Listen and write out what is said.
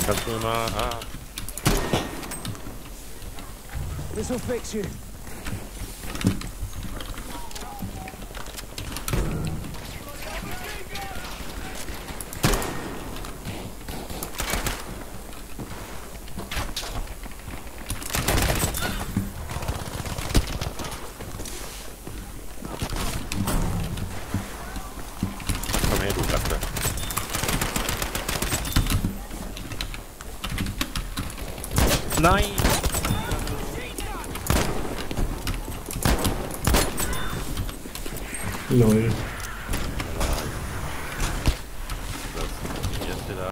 Kannst du immer... Ah. This'll fix you. Komm her, du Ratte. Nein! Lol.